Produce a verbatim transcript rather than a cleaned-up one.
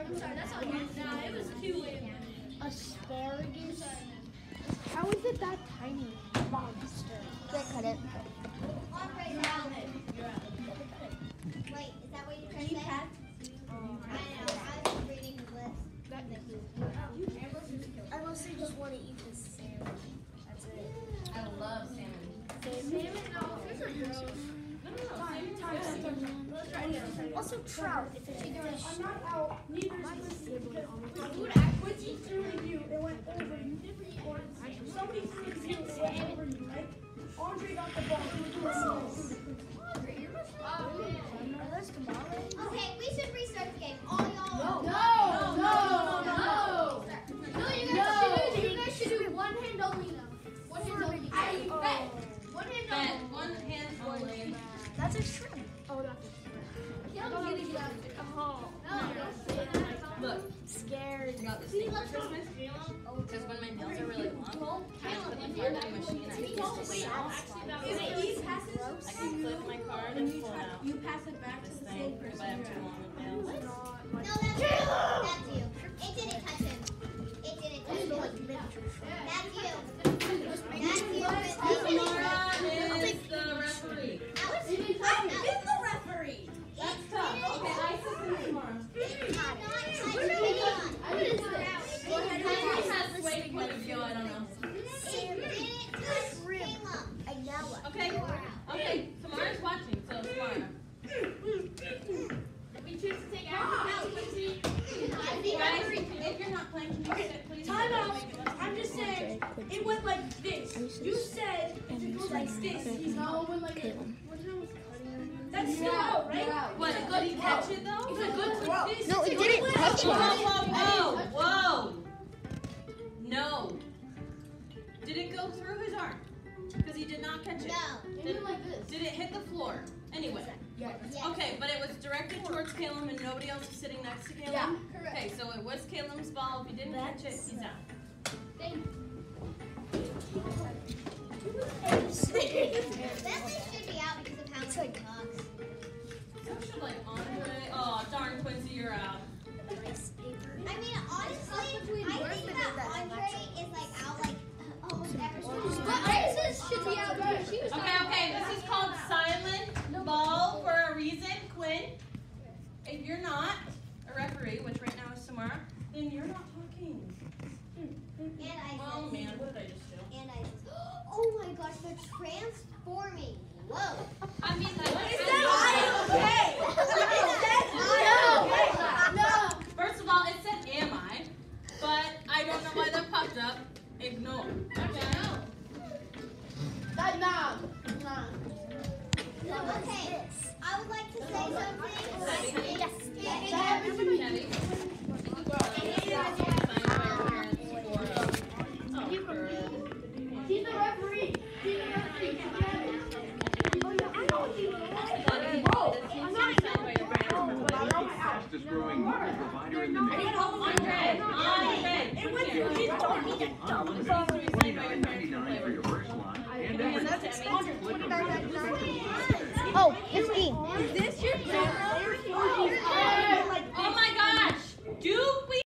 I'm sorry, that's on you. Nah, it was two way. Asparagus. How is it that tiny? Monster. Can't cut it. Wait, is that what you're trying to say? I know, I was reading the list. I mostly just want to eat this salmon. That's it. I love salmon. Salmon? No, fish are gross. Also trout. If it's either I'm not out. Neither my sibling almost. Dude, I quit eating you. It went over you. Somebody threw it you. It went over you, right? Andre got the ball. Andre, you're missing. Oh, man. Are those tamales? Okay, we should restart the game. All y'all. No, no, no, no. No, you guys should do. You guys should do one hand only now. One hand only. I bet. One hand Bet, only. one hand only. That's a shrimp. Oh, that's a shrimp. I'm gonna get out of it. Oh. No, don't say that. Look, Scared. I got this thing for Christmas. Because when my nails are really long, I just put them through the machine. I can just wait. If he passes, I can clip my card and pull it out. you pass it back to This the thing, same if person. I have too long of nails. No, that's you. That's you. It didn't touch him. It didn't touch him. That's you. That's you. Samara is the referee. Alex, I've been the referee. That's tough. Okay, I said Samara. it did not touch anyone. What is this? Who has way point of view? I don't know. It didn't touch Caleb. I know it. Okay, okay. Samara's watching, so Samara. We choose to take action. Guys, if you're not playing, can you sit, please? Time out. I'm just saying, it went like this. You said if it goes like this, he's not going like this. That's still out, right? What, did he catch it though? It's a good throw. No, it didn't touch Whoa, him. whoa, whoa, whoa. No. Did it go through his arm? Because he did not catch it. No. Did, like this. did it hit the floor? Anyway. Yes. Okay, but it was directed towards Caleb and nobody else was sitting next to Caleb? Yeah, correct. Okay, so it was Caleb's ball. If he didn't catch it, he's out. Thank you. Bentley should be out because of how much it costs. So should like Andre. Oh, darn Quincy, you're out. I mean, honestly, I think that Andre is like out like almost every single But Isis should be out there. She was Okay, okay, this is called silent ball for a reason, Quinn. If you're not a referee, which right now is Samara, then you're not talking. And Isis. Oh man, what did I just do? And Isis. Oh my gosh, they're transforming. Whoa. I mean, like, Is that okay? No. No. first of all, it said am I, but I don't know why that popped up. Ignore. Okay. That nah. Nah. Okay, I would like to say something. Heavy. Yes. Heavy. He's the referee. He's the referee. Fastest growing mobile provider in the nation. Andre, Andre. It went through his door. He got twenty-nine ninety-nine for your first line, and every Oh, it's me. Is this your camera?